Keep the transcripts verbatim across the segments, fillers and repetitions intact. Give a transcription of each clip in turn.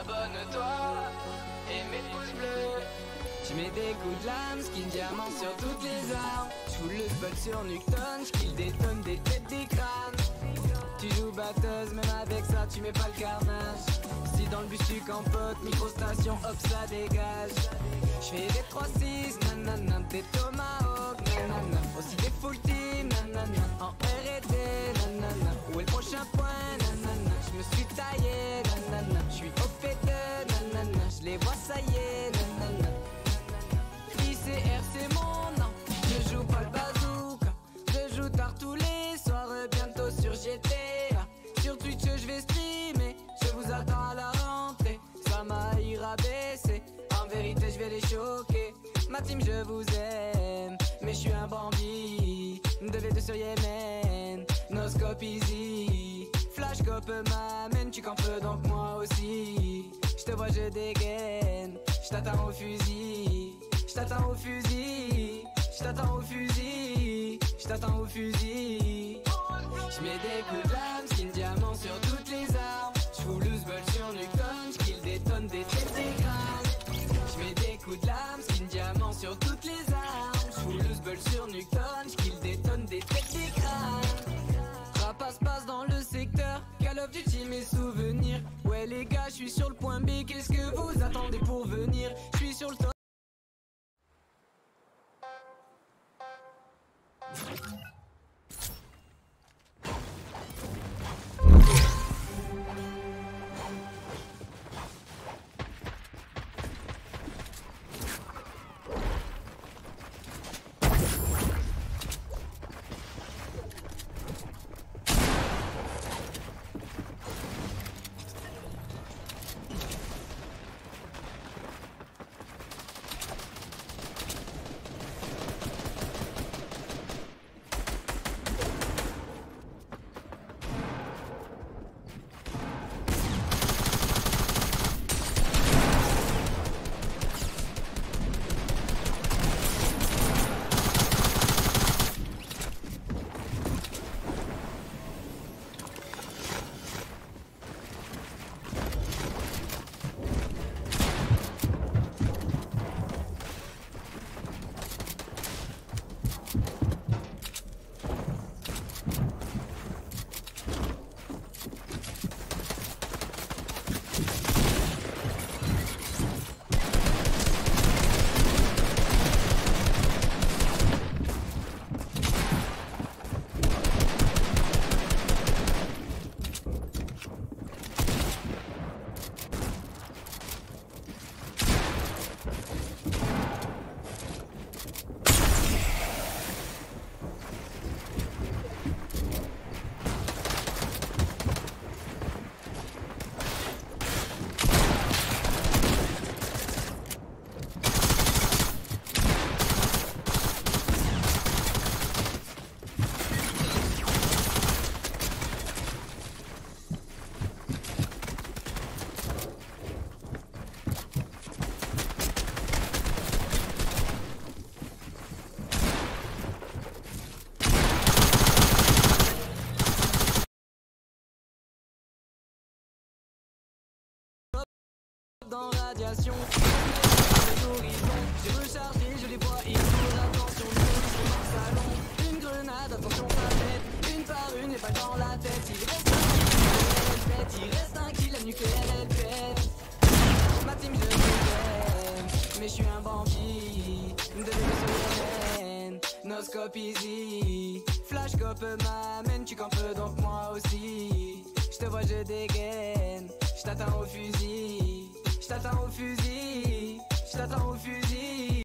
abonne-toi et mets pouces bleus. Je mets des coups de lame, skin diamant sur toutes les armes. J'fous le spot sur Nukton, j'kill des tonnes, des têtes, des crânes. Tu joues batteuse, même avec ça tu mets pas le carnage. Si dans le bus tu campotes, microstation, hop ça dégage. J'fais des trois six, nanana, des tomahawks, nanana. Aussi des full team, nanana, en R et D, nanana. Où est le prochain point, nanana. J'me suis taillé, nanana. J'suis au P deux, nanana. J'les vois ça y est, nanana. I C R c'est mon nom, je joue pas le bazooka. Je joue tard tous les soirs, bientôt sur G T A. Sur Twitch je vais streamer, je vous attends à la rentrée. Ça m'a rabaissé, en vérité je vais les choquer. Ma team je vous aime, mais je suis un bandit. deux v deux sur Yemen, no scope easy. Flash cop m'amène, tu campes donc moi aussi. Je te vois je dégaine, je t'attends au fusil. J't'attends au fusil, j't'attends au fusil, j't'attends au fusil. J'mets des coups de lame, skin diamant sur toutes les armes. J'fous loose ball sur Nukton, j'kill des tonnes, des têtes, des crânes. J'mets des coups de lame, skin diamant sur toutes les armes. J'fous loose ball sur Nukton, j'kill des tonnes, des têtes, des crânes. Rapace passe dans le secteur, Call of Duty mes souvenirs. Ouais les gars, j'suis sur le point B, qu'est-ce que vous attendez pour venir? J'suis sur le top. Dans radiation, j'ai rechargé, je les vois, ils courent, attention, nous sont dans le salon. Une grenade, attention sa tête, une par une, et pas dans la tête. Il reste un kill, elle pète, il reste un kill, la nucléaire elle pète. Ma team je l'aime, mais je suis un bandit. De bébé sur Yemen, no scope easy. Flash cop m'amène, tu campes donc moi aussi. Je te vois je dégaine, je t'attends au fusil. J't'attends au fusil, j't'attends au fusil.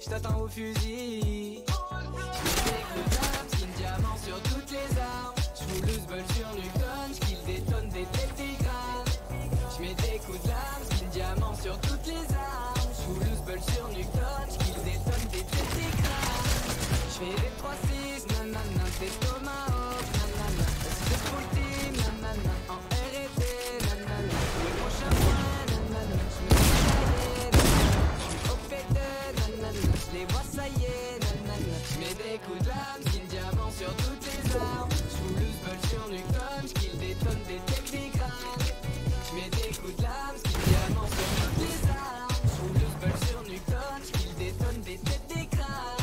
j't'attends au fusil. J'mets des coups d'âme, skin diamant sur toutes les armes. J'roule le bol sur Newton, j'kill des tonnes, des têtes, des crânes. J'mets des coups d'âme, skin diamant sur toutes les armes. J'roule le bol sur Newton, j'kill des tonnes, des têtes, des crânes. J'fais des trois six, nanana, des tomahawks, nanana. C'est full team, nanana, en R et D, nanana. Le prochain point, nanana, j'me fais tailler, nanana. J'suis au P D, nanana, j'les vois ça y est, nanana. J'mets des coups de lame, skin diamant sur toutes les armes. J'roule le bol sur Newton, j'kill des tonnes, des têtes, des crânes. J'mets des coups de lame, skin diamant sur toutes les armes. J'roule le bol sur Newton, j'kill des tonnes, des têtes, des crânes.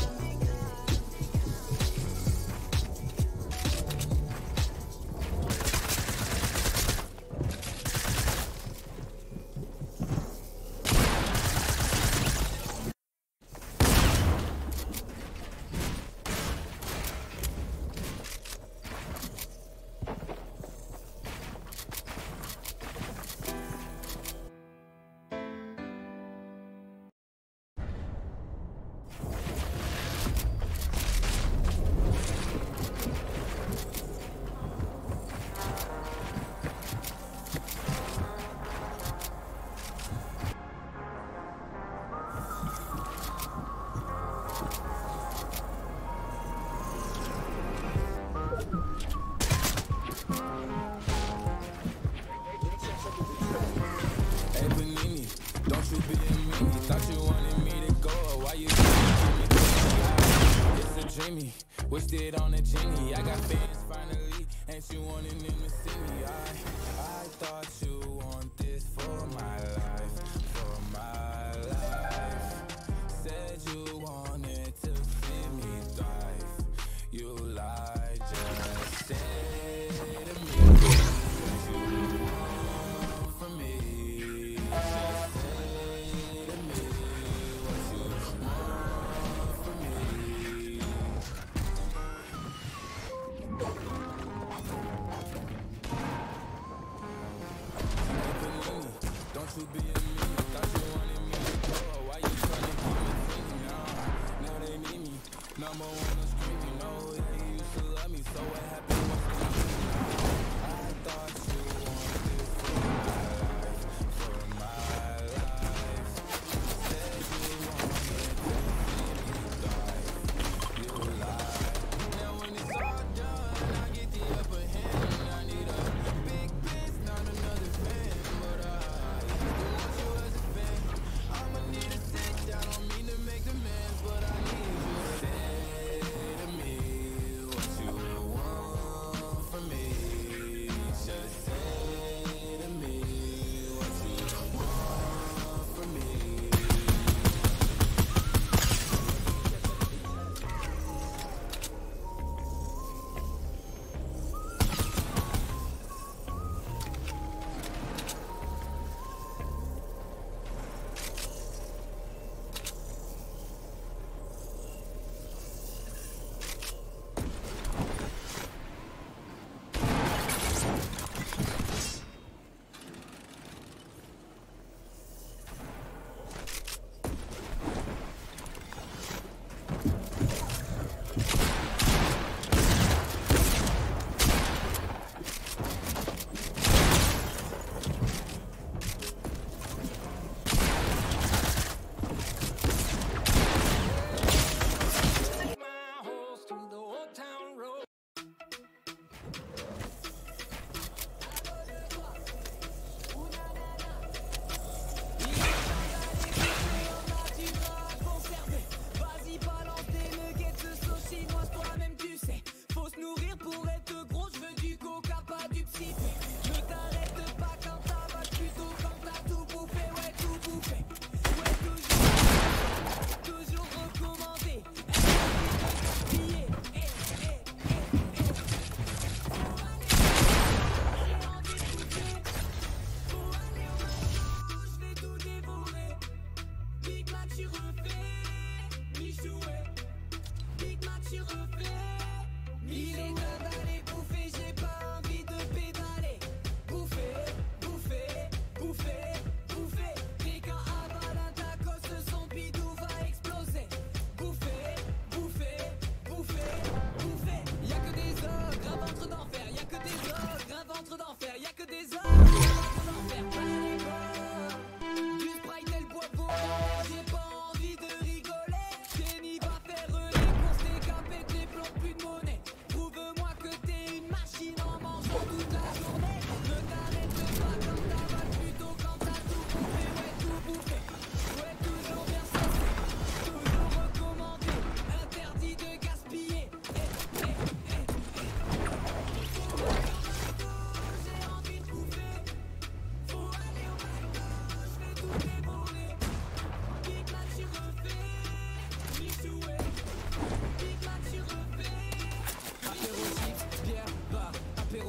Wished it on a genie. I got fans finally, and she wanted them to see me. I, I thought you want this for my life, for my life. Said you wanted to see me thrive. You lied, just say to me what you want from me. Just say to me what you want from me. Don't you be a me, thought you wanted me to go. Why you tryna keep me thinking now? Now they need me, number one on screen. You know that you used to love me, so what happened was I thought you wanted this for my life, for my life. Said you wanted to see me thrive. You lied. Now when it's all done, I get the upper hand. I need a big piece, not another fan, but I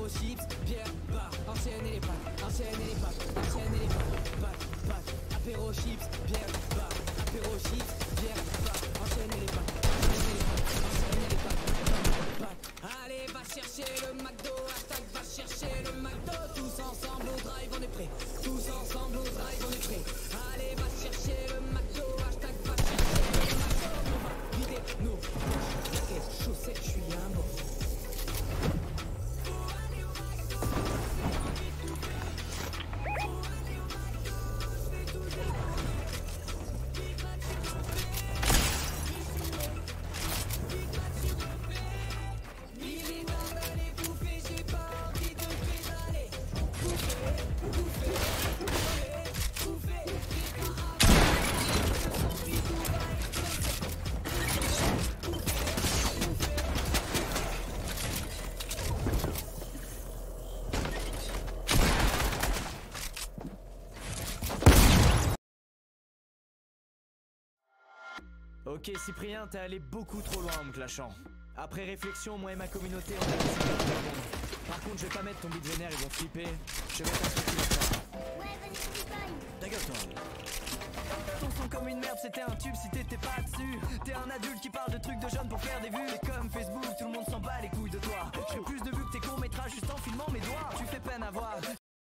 apéro chips, bière, bar, enchaîner les pattes, enchaîner les pattes, enchaîner les pattes, pattes, pattes, apéro chips, bière, bar, apéro chips, bière, bar, enchaîner les pattes, enchaîner les pattes, enchaîner les pattes, pattes, pattes. Allez, va chercher le McDo, hashtag va chercher le McDo, tous ensemble au drive on est prêt, tous ensemble au drive on est prêt. Allez, va chercher le McDo, hashtag va chercher le McDo, on va vider nos poches, jaquettes, chaussettes, je suis un mot. Ok Cyprien, t'es allé beaucoup trop loin en me clashant. Après réflexion, moi et ma communauté, on a décidé de faire bon. Par contre, je vais pas mettre ton beat vénère, ils vont flipper. Je vais t'insulter la fin. Ouais, vas-y, Flipine. Ta gueule, toi. Ton son comme une merde, c'était un tube si t'étais pas dessus. T'es un adulte qui parle de trucs de jeunes pour faire des vues. Et comme Facebook, tout le monde s'en bat les couilles de toi. Je fais plus de vues que tes courts-métrages juste en filmant mes doigts. Tu fais peine à voir.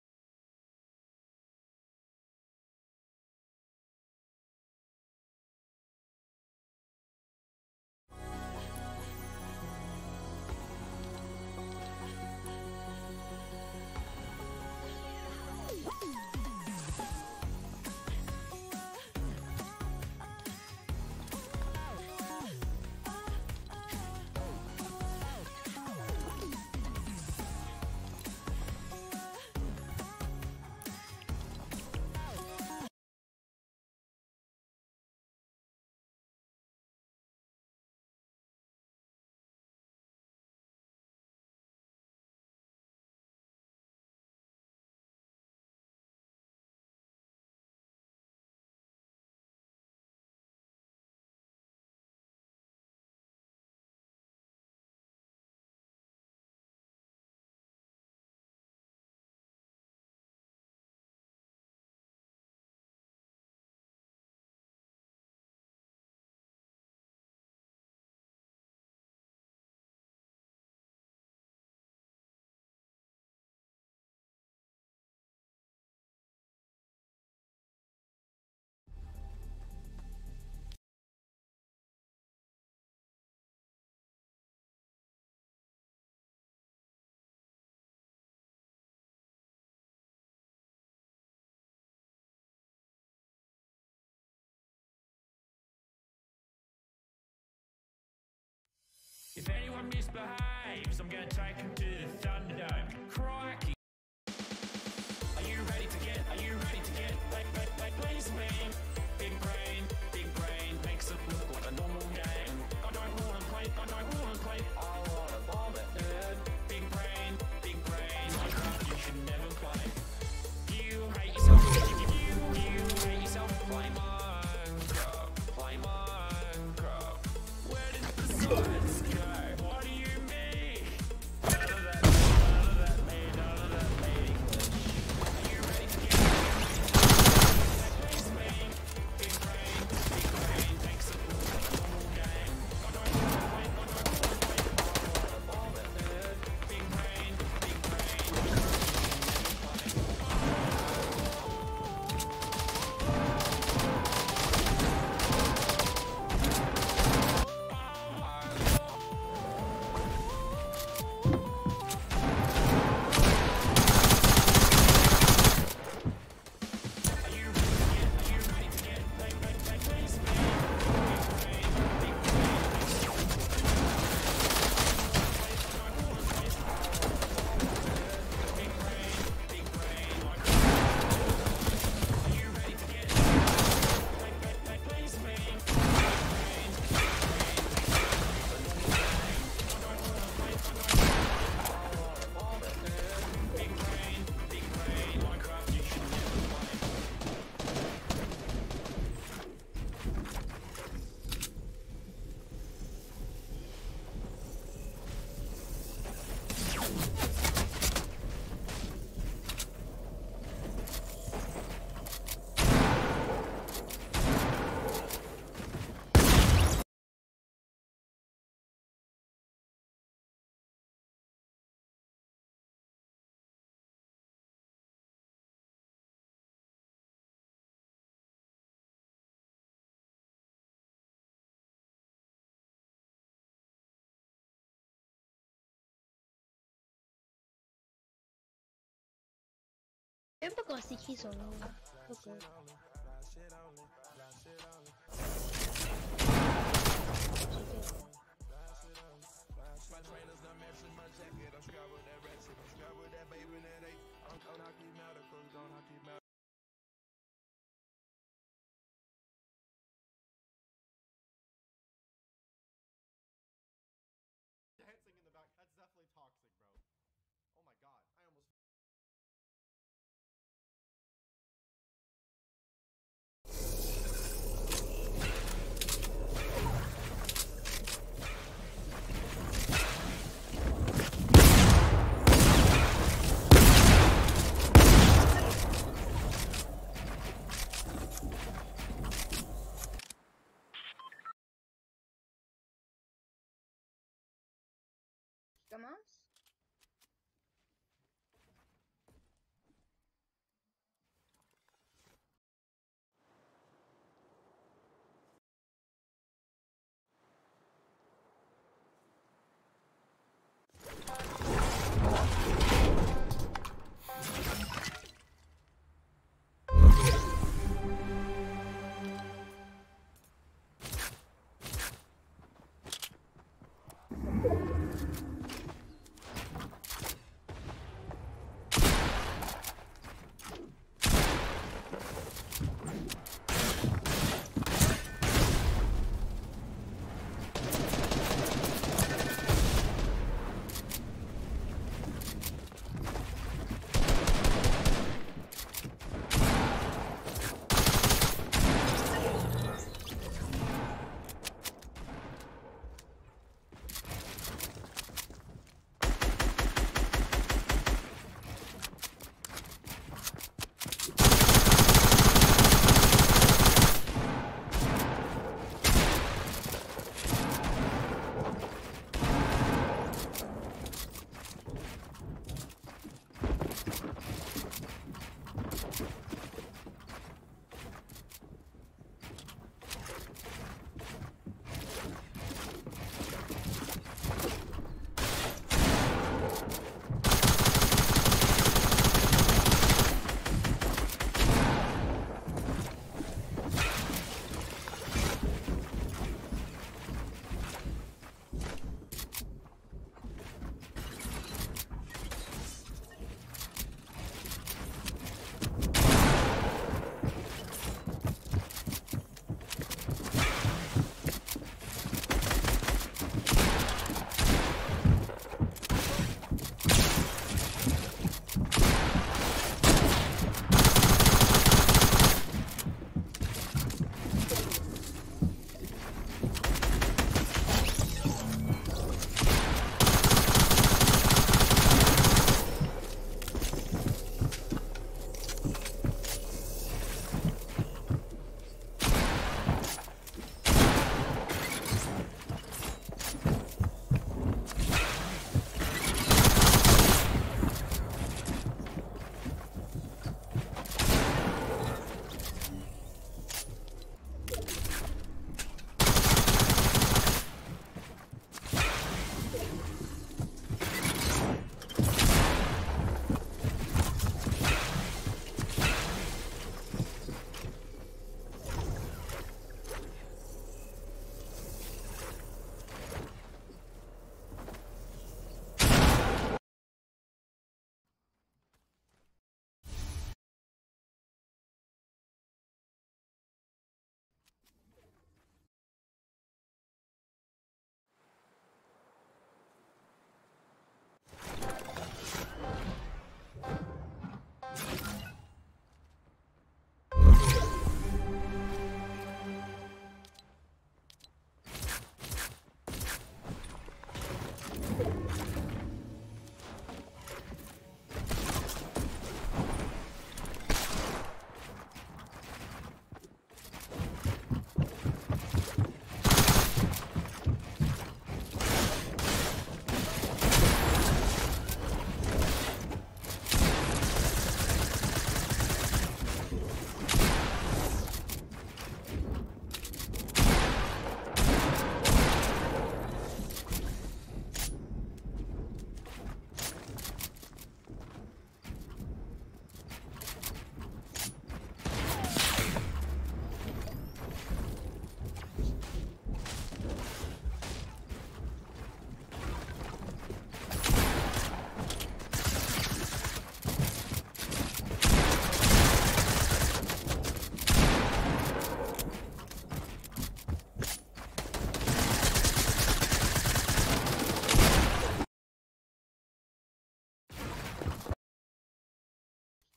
If anyone misbehaves, I'm gonna take him to the Thunderdome. Crikey. Are you ready to get, are you ready to get, like, like, like, please me? Big brain, big brain, makes it look like a normal game. I don't wanna play, I don't wanna play, I wanna bomb it, dude. Big brain, big brain, Minecraft you should never play. You hate yourself, you, you, you hate yourself, play Minecraft, play Minecraft. Where did the science go? What do you mean? None of that, none of that. Je sais pas comment c'est écrit son nom. Ok. Dancing in the back, that's definitely toxic, bro. Oh my god, I almost... Commence.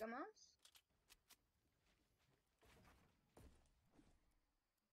commence?